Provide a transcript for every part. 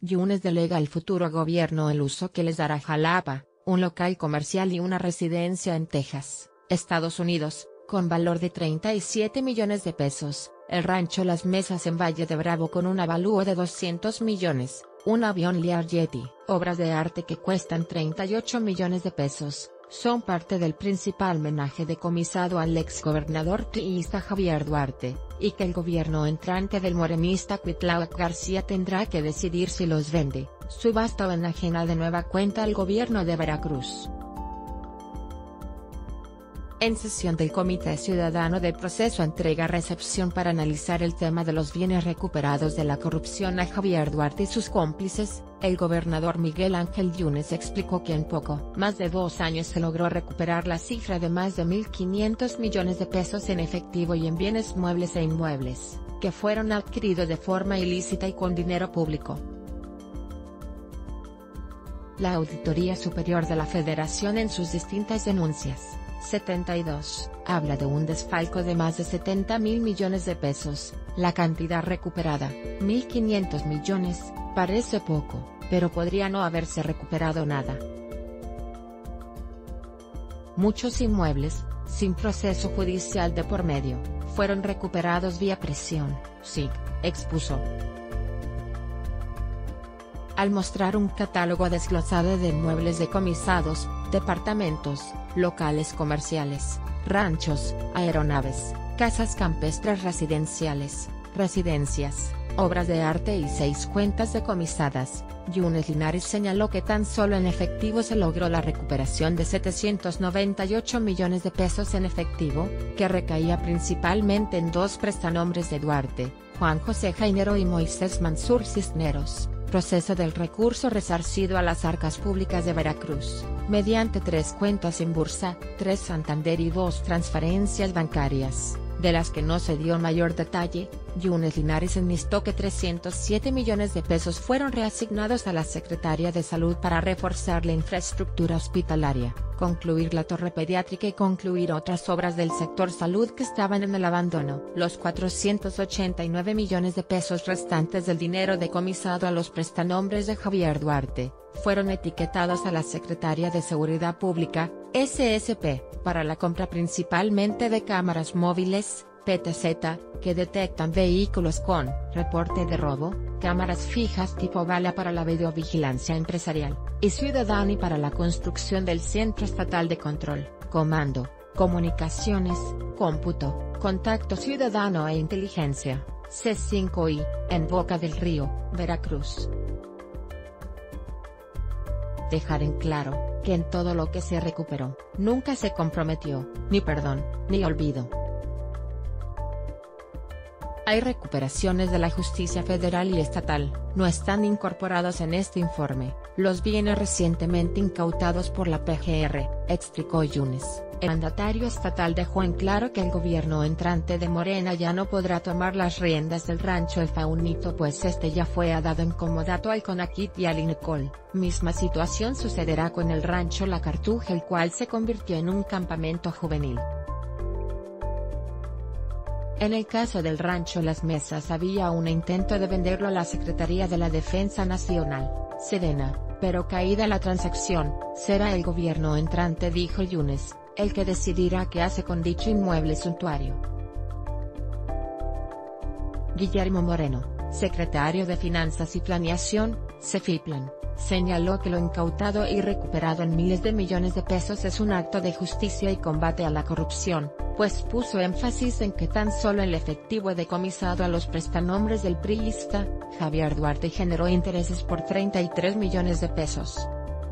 Yunes delega al futuro gobierno el uso que les dará Jalapa, un local comercial y una residencia en Texas, Estados Unidos, con valor de 37 millones de pesos, el rancho Las Mesas en Valle de Bravo con un avalúo de 200 millones, un avión Learjet, obras de arte que cuestan 38 millones de pesos, son parte del principal homenaje decomisado al exgobernador priista Javier Duarte, y que el gobierno entrante del morenista Cuitláhuac García tendrá que decidir si los vende, subasta o enajena de nueva cuenta al gobierno de Veracruz. En sesión del Comité Ciudadano de Proceso Entrega-Recepción para analizar el tema de los bienes recuperados de la corrupción a Javier Duarte y sus cómplices, el gobernador Miguel Ángel Yunes explicó que en poco más de 2 años se logró recuperar la cifra de más de 1.500 millones de pesos en efectivo y en bienes muebles e inmuebles, que fueron adquiridos de forma ilícita y con dinero público. La Auditoría Superior de la Federación en sus distintas denuncias, 72, habla de un desfalco de más de 70.000 millones de pesos, la cantidad recuperada, 1.500 millones, parece poco, pero podría no haberse recuperado nada. Muchos inmuebles, sin proceso judicial de por medio, fueron recuperados vía presión, SIC, expuso. Al mostrar un catálogo desglosado de inmuebles decomisados, departamentos, locales comerciales, ranchos, aeronaves, casas campestres residenciales, residencias, obras de arte y 6 cuentas decomisadas, Yunes Linares señaló que tan solo en efectivo se logró la recuperación de 798 millones de pesos en efectivo, que recaía principalmente en 2 prestanombres de Duarte, Juan José Jainero y Moisés Mansur Cisneros, proceso del recurso resarcido a las arcas públicas de Veracruz, mediante 3 cuentas en bursa, 3 Santander y 2 transferencias bancarias, de las que no se dio mayor detalle. Yunes Linares enlistó que 307 millones de pesos fueron reasignados a la Secretaría de Salud para reforzar la infraestructura hospitalaria, concluir la torre pediátrica y concluir otras obras del sector salud que estaban en el abandono. Los 489 millones de pesos restantes del dinero decomisado a los prestanombres de Javier Duarte, fueron etiquetados a la Secretaría de Seguridad Pública, SSP, para la compra principalmente de cámaras móviles, PTZ, que detectan vehículos con reporte de robo, cámaras fijas tipo bala para la videovigilancia empresarial, y ciudadana y para la construcción del Centro Estatal de Control, Comando, Comunicaciones, Cómputo, Contacto Ciudadano e Inteligencia, C5I, en Boca del Río, Veracruz. Dejar en claro, que en todo lo que se recuperó, nunca se comprometió, ni perdón, ni olvido. Hay recuperaciones de la justicia federal y estatal, no están incorporados en este informe, los bienes recientemente incautados por la PGR, explicó Yunes. El mandatario estatal dejó en claro que el gobierno entrante de Morena ya no podrá tomar las riendas del rancho El Faunito pues este ya fue dado en comodato al CONACYT y al INECOL, misma situación sucederá con el rancho La Cartuja el cual se convirtió en un campamento juvenil. En el caso del rancho Las Mesas había un intento de venderlo a la Secretaría de la Defensa Nacional, Sedena, pero caída la transacción, será el gobierno entrante, dijo Yunes, el que decidirá qué hace con dicho inmueble suntuario. Guillermo Moreno, secretario de Finanzas y Planeación, CEFIPLAN, señaló que lo incautado y recuperado en miles de millones de pesos es un acto de justicia y combate a la corrupción, pues puso énfasis en que tan solo el efectivo decomisado a los prestanombres del priista, Javier Duarte generó intereses por 33 millones de pesos.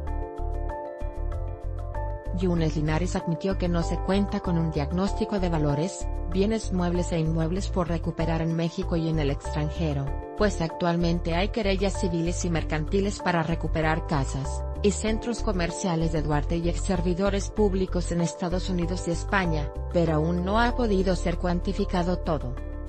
Yunes Linares admitió que no se cuenta con un diagnóstico de valores, bienes muebles e inmuebles por recuperar en México y en el extranjero, pues actualmente hay querellas civiles y mercantiles para recuperar casas y centros comerciales de Duarte y exservidores públicos en Estados Unidos y España, pero aún no ha podido ser cuantificado todo.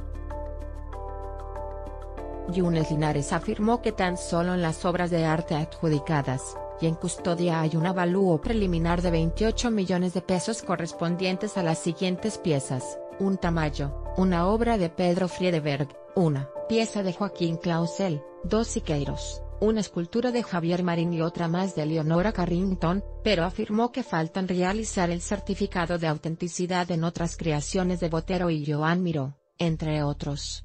Yunes Linares afirmó que tan solo en las obras de arte adjudicadas y en custodia hay un avalúo preliminar de 28 millones de pesos correspondientes a las siguientes piezas: un Tamayo, una obra de Pedro Friedeberg, una pieza de Joaquín Clausel, 2 Siqueiros, una escultura de Javier Marín y otra más de Leonora Carrington, pero afirmó que faltan realizar el certificado de autenticidad en otras creaciones de Botero y Joan Miró, entre otros.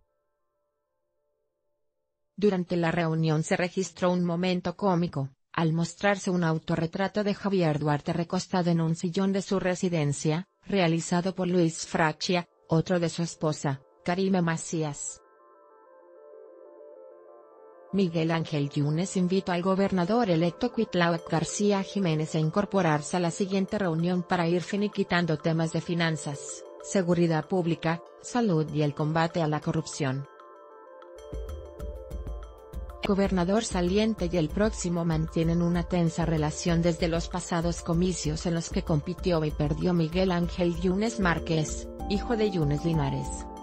Durante la reunión se registró un momento cómico, al mostrarse un autorretrato de Javier Duarte recostado en un sillón de su residencia, realizado por Luis Fracchia, otro de su esposa, Karime Macías. Miguel Ángel Yunes invitó al gobernador electo Cuitláhuac García Jiménez a incorporarse a la siguiente reunión para ir finiquitando temas de finanzas, seguridad pública, salud y el combate a la corrupción. El gobernador saliente y el próximo mantienen una tensa relación desde los pasados comicios en los que compitió y perdió Miguel Ángel Yunes Márquez, hijo de Yunes Linares.